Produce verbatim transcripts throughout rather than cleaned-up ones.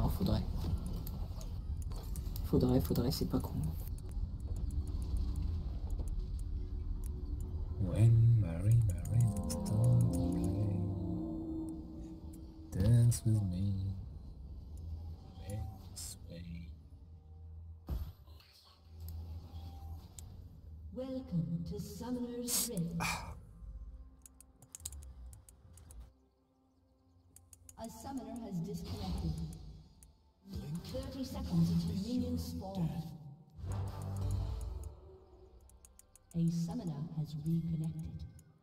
Oh, faudrait. Faudrait, faudrait, c'est pas con. When Mary, Mary, dance with me. Welcome to Summoner's Rift. A summoner has disconnected. thirty seconds until minions spawn. A summoner has reconnected.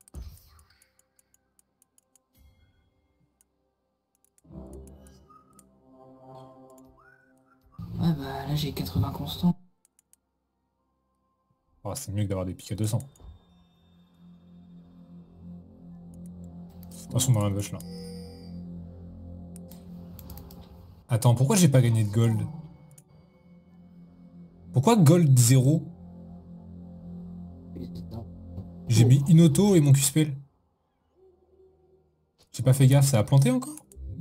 Ouais bah là j'ai quatre-vingts constants. Oh, c'est mieux que d'avoir des pics à deux cents. Attention dans la gauche là. Attends, pourquoi j'ai pas gagné de gold? Pourquoi gold zéro? J'ai mis une auto et mon Q-spell. J'ai pas fait gaffe, ça a planté encore?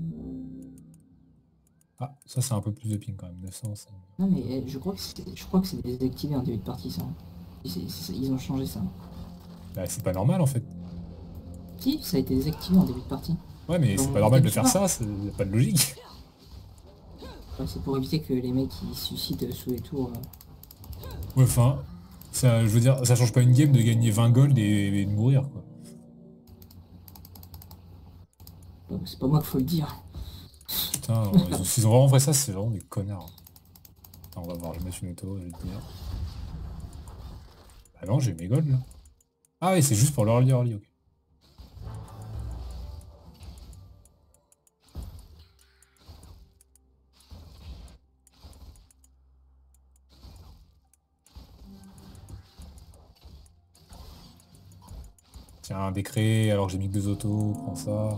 Ah, ça c'est un peu plus de ping quand même, neuf cents. Non mais je crois que c'est je crois que c'est désactivé en début de partie ça. Ils, ils ont changé ça. Bah c'est pas normal en fait. Si, ça a été désactivé en début de partie. Ouais mais c'est pas normal de faire ça, c'est pas de logique. Ouais, c'est pour éviter que les mecs ils se suicident sous les tours. Euh... Ouais enfin, ça, je veux dire, ça change pas une game de gagner vingt gold et, et de mourir quoi. C'est pas moi qu'il faut le dire. Putain, s'ils ont vraiment fait ça, c'est vraiment des connards. Attends, on va voir, je vais mettre une auto, je vais te dire. Ah non, j'ai mes golds là. Ah oui, c'est juste pour l'early early, ok. Tiens, un décret, alors que j'ai mis que deux autos, prends ça.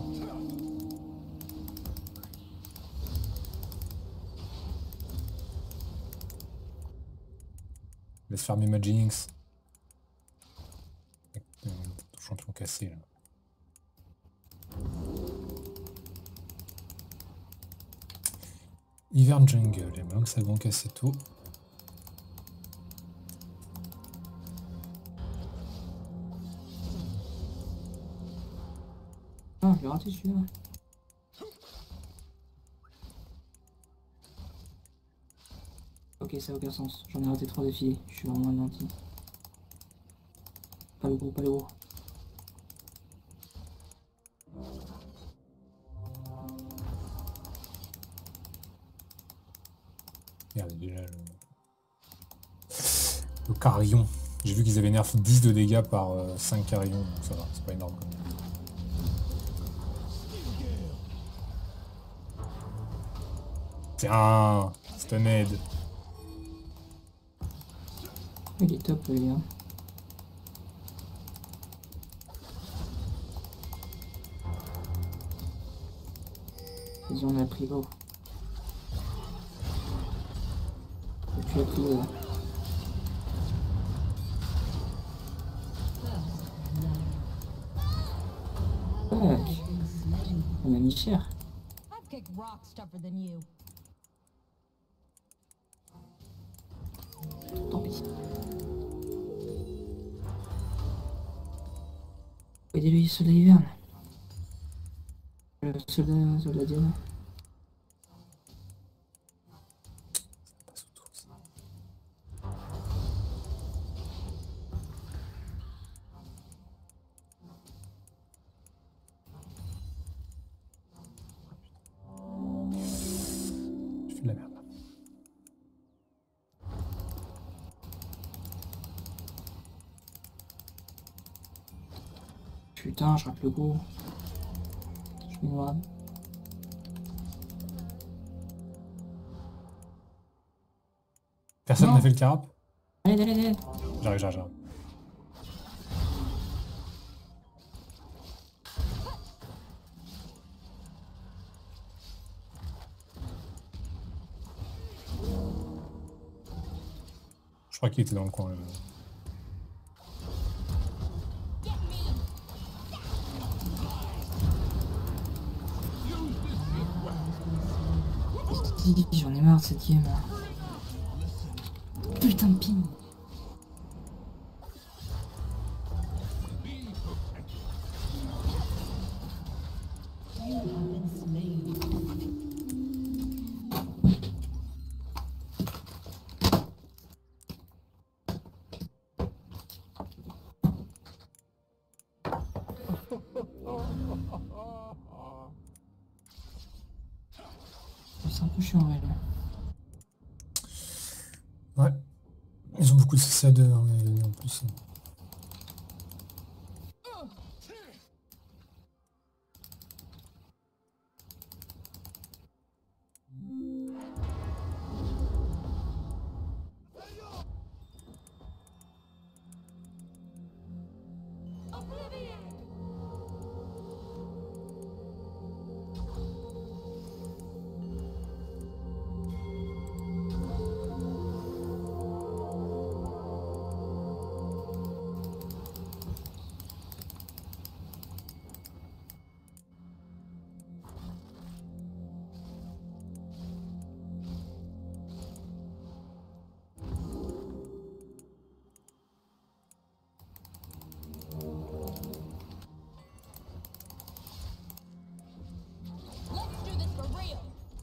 Laisse fermer ma Jinx. Tout champion cassé là. Hivern jungle, et maintenant que ça va casser tout. Ah, je l'ai raté celui-là. Ok, ça n'a aucun sens. J'en ai raté trois défilés. Je suis vraiment gentil. Pas le gros, pas le gros. Merde, déjà le... le carillon. J'ai vu qu'ils avaient nerf dix de dégâts par euh, cinq carillons, donc ça va, c'est pas énorme quand même. Tiens, Stunhead. Il est top le gars. Vas-y, on a pris l'eau. Tu as pris l'eau. Fuck. On a mis cher. Tant pis. Aidez-lui, soldat hiverne. Le soldat, soldat diamant. Je fais de la merde. Putain, je rate le gros. Je suis noir. Personne n'a fait le carap? Allez, allez, allez. J'arrive, j'arrive, j'arrive. Je crois qu'il était dans le coin. Là. Vas-y, j'en ai marre de cette game. Putain de ping. You have been slain. C'est un peu chiant, ouais. Là. Ouais. Ils ont beaucoup de C C A deux hein, mais en plus. Let's do this for real.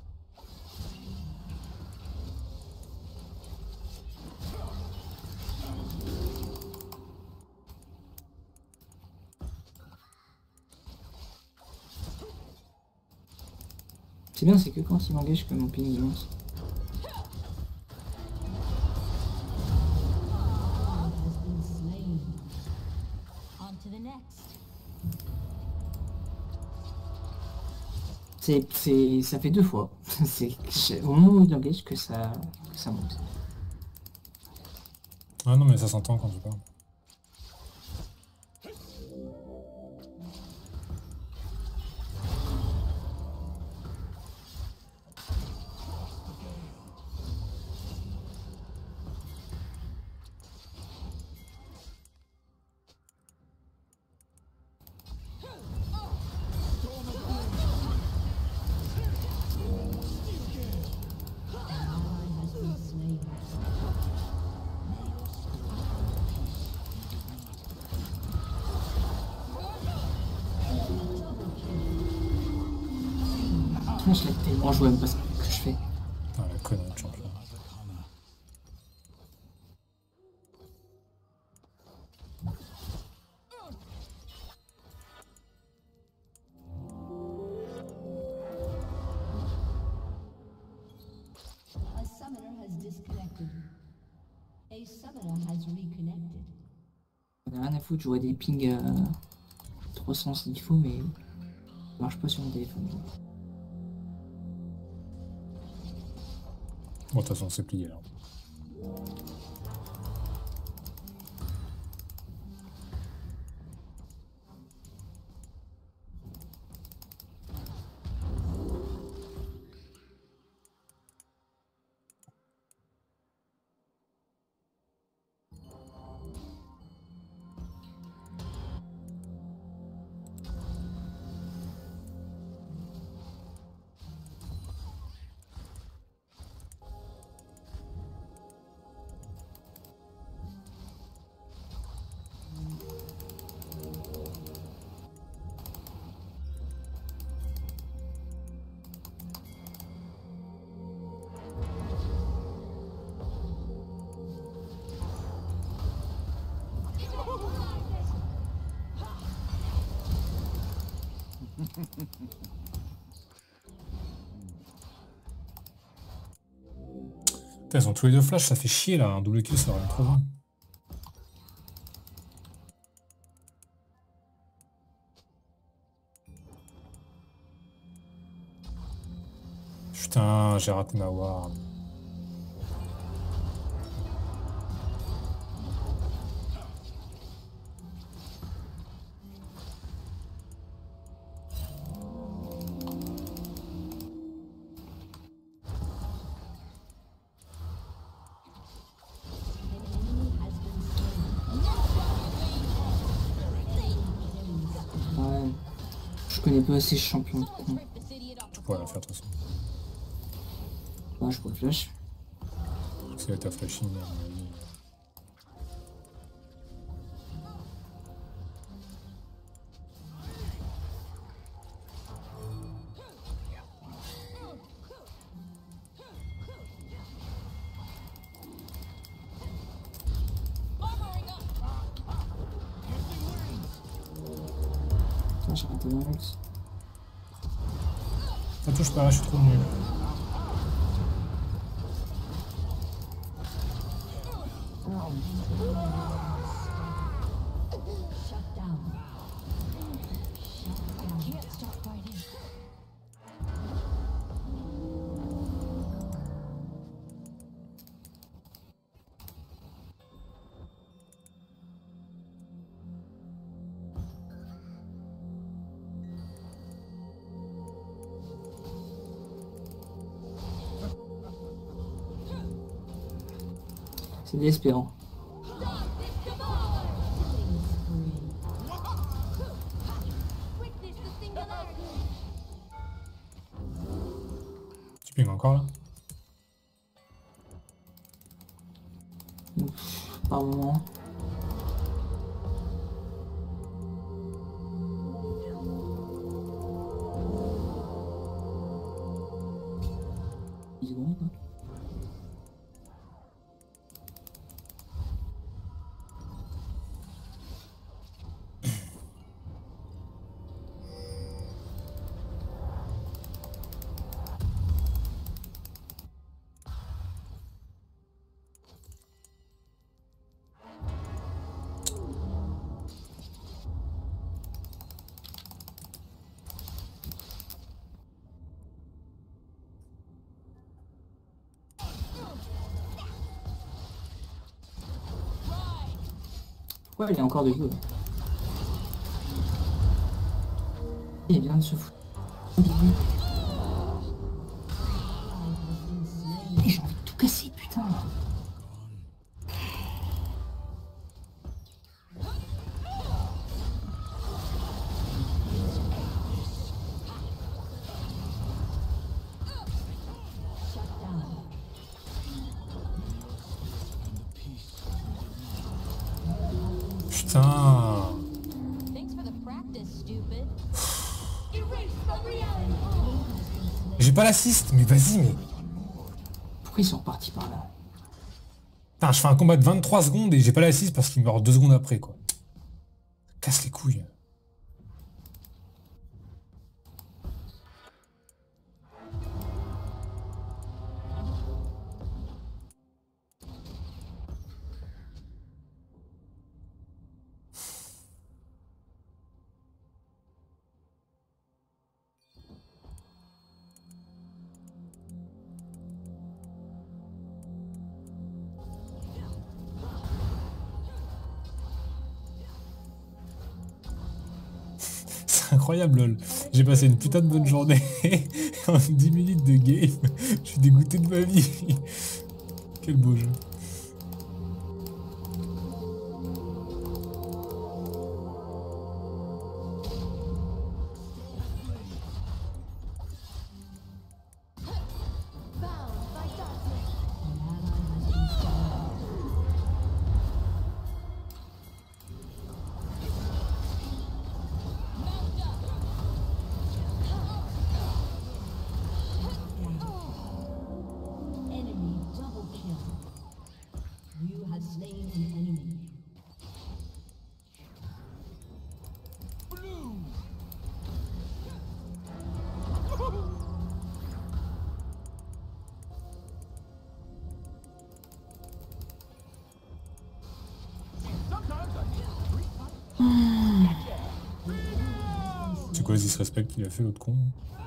C'est bien, c'est que quand il m'engage que mon ping il lance. Has been slain. On to the next. C'est, c'est, ça fait deux fois. C'est c'est au moment où il engage que ça, que ça monte. Ah non mais ça s'entend quand tu parles. An ally has been slain. Putain, je l'ai tellement joué, même pas ce que je fais. Putain la connerie de champion. A summoner has disconnected. A summoner has reconnected. On a rien à foutre, j'aurais des pings à trois cents s'il faut, mais ça marche pas sur mon téléphone. Bon de toute façon c'est plié là. Putain, ils ont tous les deux flash, ça fait chier là, un double kill ça aurait trop bien. Putain, j'ai raté ma ward. Ouais. Je connais pas assez ce champion de con. Tu pourrais la faire de toute façon. Ah, je vois flash. C'est ta flashing, à mon avis. Putain, j'ai raté mon ult. Ça touche pas, je suis trop nul. Shut down. Shut down. Can't stop fighting. C'est désespérant. Witness the singularity. Tu ping encore là? Par moment. dix secondes, quoi. Pourquoi il y a encore de go? Il vient de se foutre. Mais j'ai envie de tout casser, putain. Shut down. Putain! Thanks for the practice, stupid. Erase from reality. J'ai pas l'assist, mais vas-y, mais. Pourquoi ils sont repartis par là? Putain, je fais un combat de vingt-trois secondes et j'ai pas l'assist parce qu'il meurt deux secondes après, quoi. Casse les couilles. C'est incroyable, lol. J'ai passé une putain de bonne journée. En dix minutes de game, je suis dégoûté de ma vie. Quel beau jeu. Bound by darkness. An ally has been slain. Enemy double kill. You have slain an enemy. C'est quoi ce disrespect qu'il a fait, l'autre con?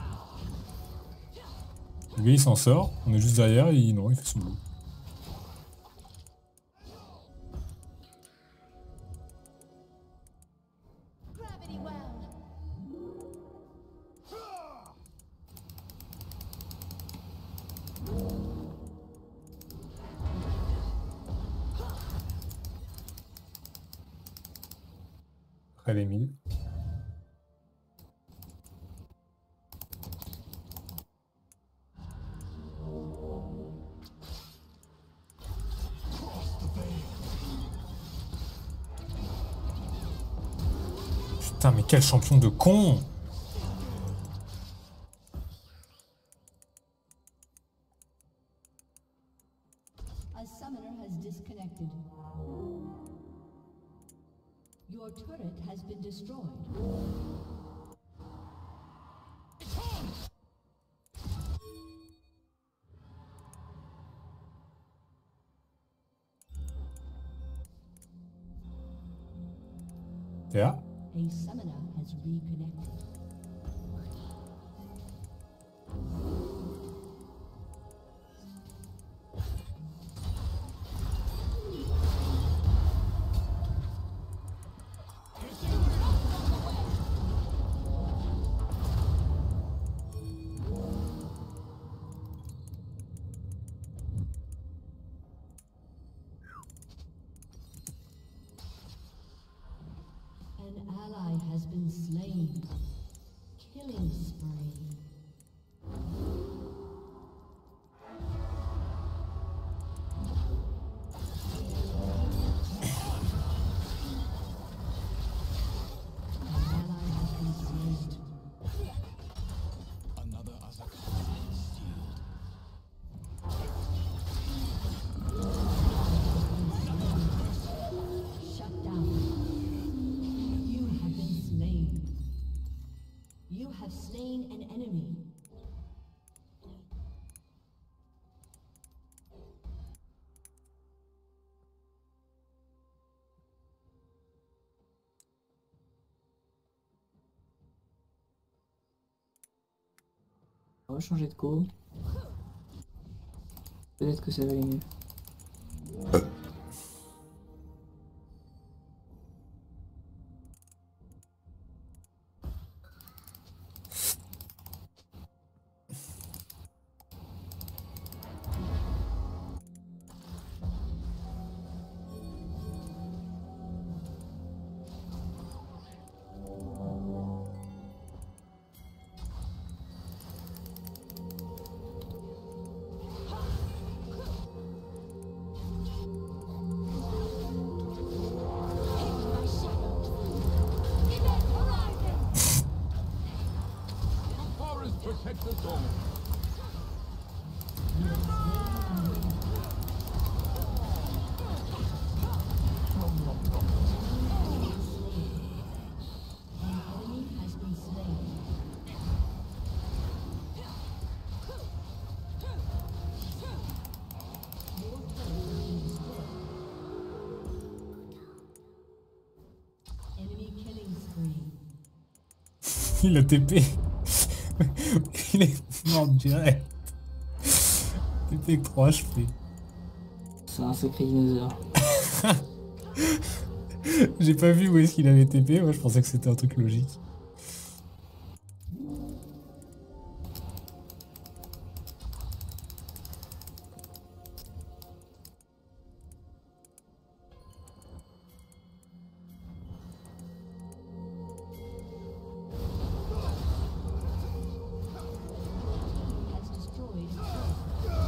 Le gars il s'en sort, on est juste derrière et il, non, il fait son boulot. Gravity well. Après les mille. Putain, mais quel champion de con! A summoner has disconnected. Your turret has been destroyed. T'es là? A summoner has reconnected. An ally has been slain. Killing spree. An ally has been slain. Another Azaka's sealed. Shut down. You have been slain. You have slain an enemy. On va changer de co. Peut-être que ça va aller mieux. Forest protect us all. An enemy has been slain. Your turret has been destroyed. Enemy killing spree. Il a T P. Il est mort direct. T P avec trois H P. C'est un sacré dinosaure. J'ai pas vu où est-ce qu'il avait T P, moi je pensais que c'était un truc logique. Has destroyed a turret.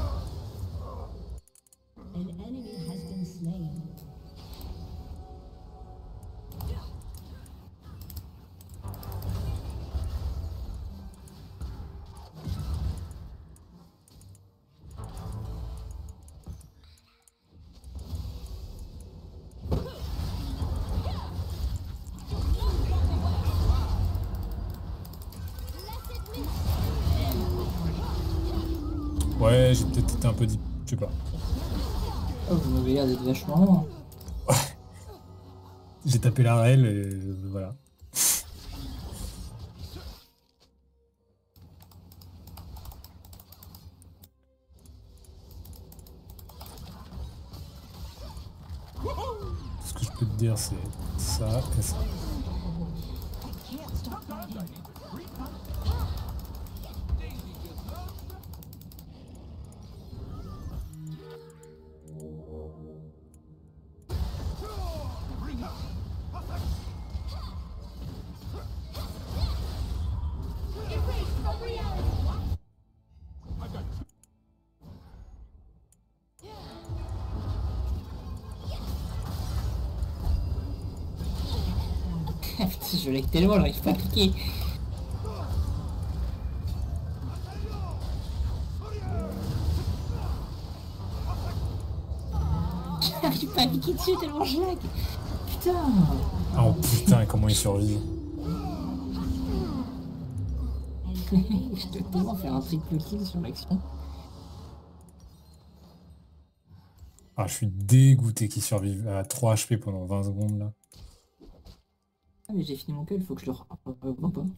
An enemy has been slain. Ouais, j'ai peut-être été un peu dit. Je sais pas. Oh, vous m'avez l'air d'être vachement loin. J'ai tapé la rail et voilà. Ce que je peux te dire, c'est ça et ça. Putain, je l'ai tellement, j'arrive pas à cliquer. J'arrive pas à cliquer dessus tellement je lag. Putain. Oh putain, comment il survit. Je dois tellement faire un triple kill sur l'action. Ah, je suis dégoûté qu'il survive à trois H P pendant vingt secondes là. Ah mais j'ai fini mon kill, il faut que je le revoie pas.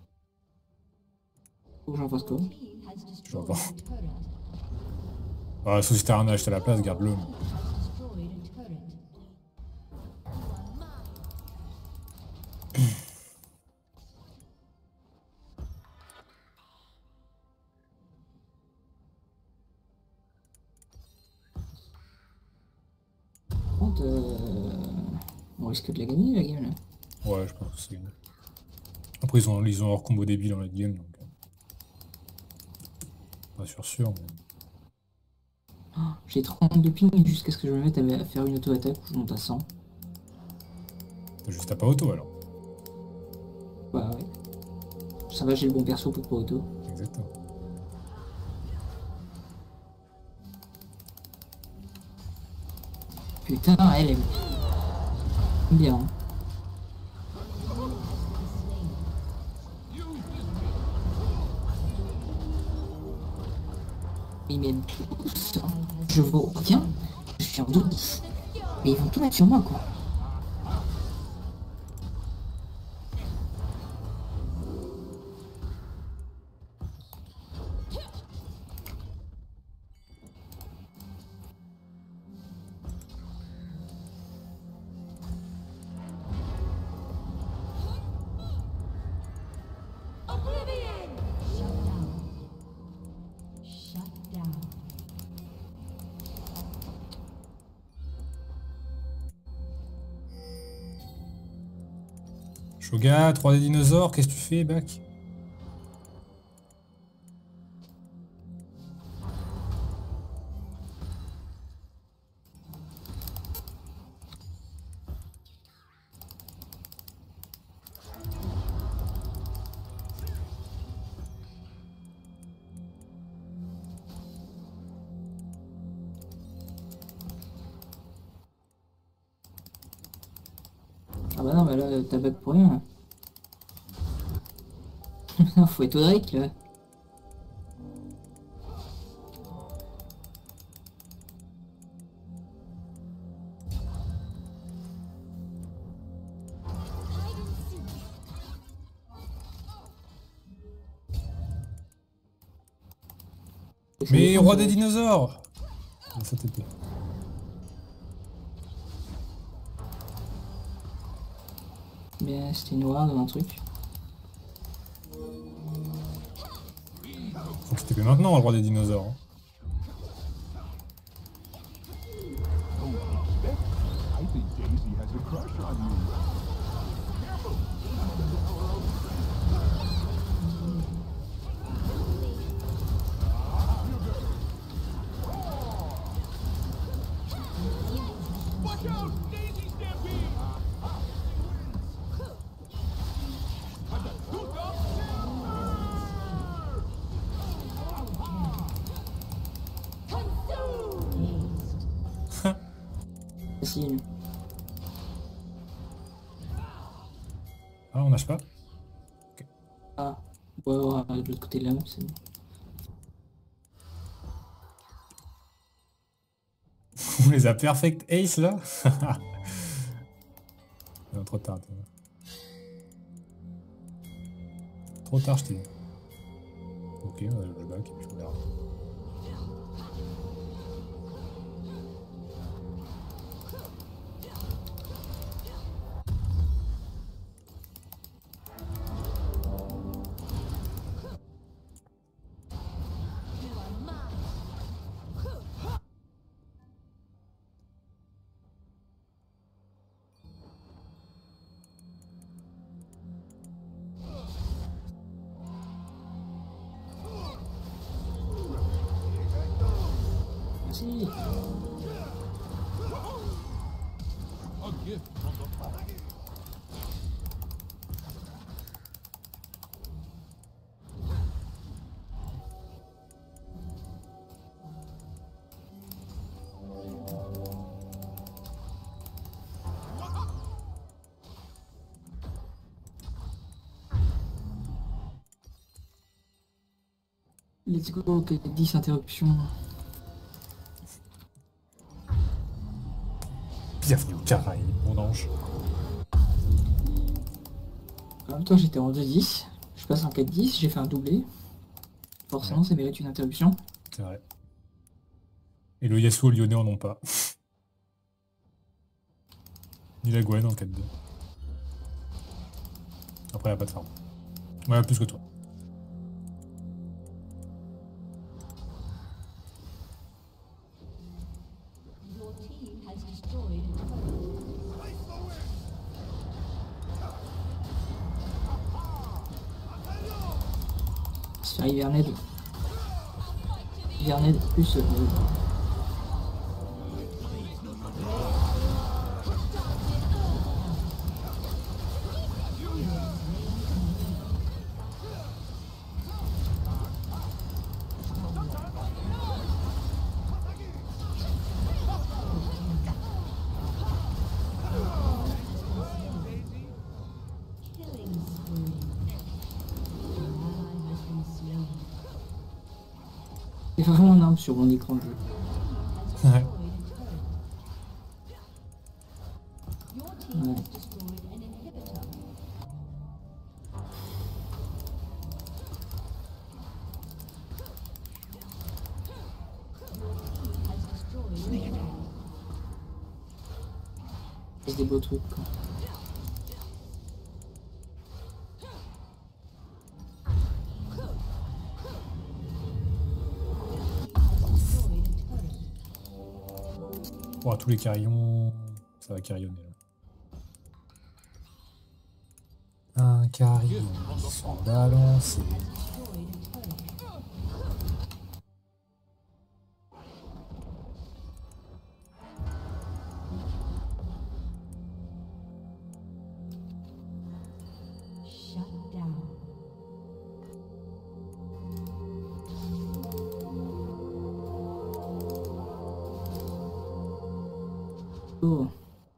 Faut que j'en fasse quoi? Je vois pas. Ah, sauf si t'as rien à acheter à la place, garde-le. Par contre, euh... on risque de la gagner la game là. Ouais, je pense que c'est. Après, ils ont, ils ont leur combo débile dans la game, donc. Pas sûr, sûr, mais. Oh, j'ai trente-deux ping jusqu'à ce que je me mette à faire une auto-attaque où je monte à cent. T'as juste à pas auto alors. Bah ouais. Ça va, j'ai le bon perso pour pas auto. Exactement. Putain, elle aime bien. Hein. Ils m'aiment tous. Hein. Je vaux rien. Je suis en deux dix. Mais ils vont tout mettre sur moi quoi. Shoga, trois D dinosaures, qu'est-ce que tu fais, Bac? Ah bah non, bah là, t'as back pour rien. Non, faut être Audric là. Mais roi des dinosaures! Ça t'était. Mais c'était noir dans un truc. Faut que tu t'épais maintenant, le roi des dinosaures. Hein. I think Daisy has a crush on you. Watch out, Daisy Stampede! Facile. Ah, on nage pas? Ah, ouais, ouais, de l'autre côté de la map, c'est bon. On les a perfect ace là? Non, trop tard. Trop tard, je t'ai dit. Ok, ouais, je back et puis je regarde. Si. A gift from the Father. Let's go, que dix interruptions. Bienvenue au Caraïbes, mon ange. En même temps, j'étais en deux dix. Je passe en quatre dix, j'ai fait un doublé. Forcément, Ouais. ça mérite une interruption. C'est vrai. Et le Yasuo lyonnais en ont pas. Ni la Gwen en quatre deux. Après, elle a pas de farm. Ouais, plus que toi. Your team has destroyed a turret. Se faire Hiverned. Hiverned plus... Euh, Killing spree. An ally has been slain. c'est vraiment un arme sur mon écran de jeu. Ouais. Your team has destroyed an inhibitor. Your team has destroyed an enemy. C'est des beaux trucs, quoi. Destroyed a turret. Bon, tous les carillons, ça va carillonner là. Un carillon sans balancer. Destroyed a turret. Shut down. Oh.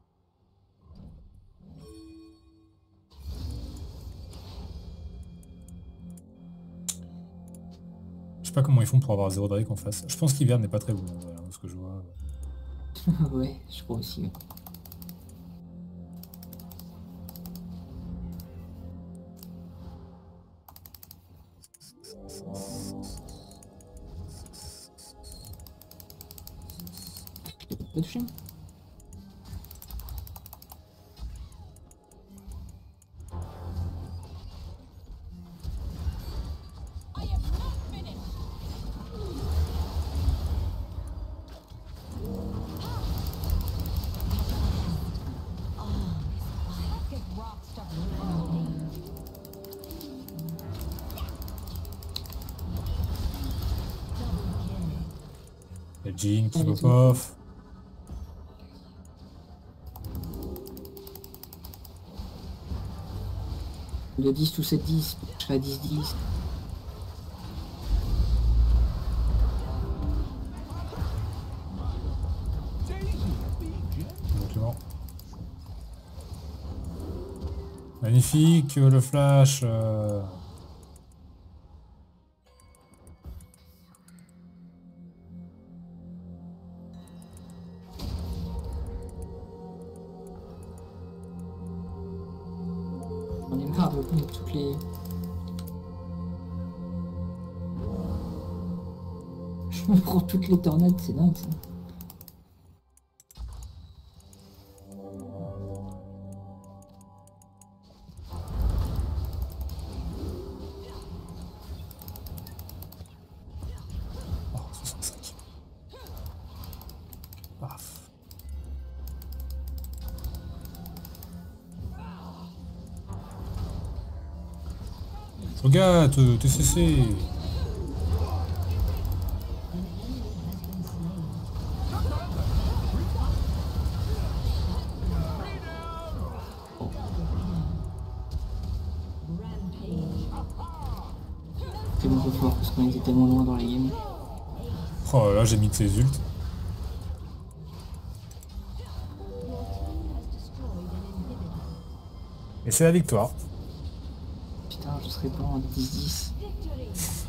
Je sais pas comment ils font pour avoir zéro Drake en face. Je pense qu'Hivern n'est pas très bon, voilà, de ce que je vois. Ouais, je crois aussi. Ouais. Je t'ai pas touché. Get rock stuck rampage. Double kill. Il y a Jean qui Allez, pop tout. off. De dix ou sept dix, je serai à dix dix. Exactement. Magnifique, le flash. euh. On est marre de prendre toutes les... Je me prends toutes les tornades, c'est dingue ça. Oh, soixante-cinq. Paf. Regarde, T C C. Rampage. C'est beaucoup fort parce qu'on était tellement loin dans la game. Oh là, j'ai mis de ses ult. Your team has destroyed an inhibitor. Et c'est la victoire. Putain, je serais pas en dix dix. Victory.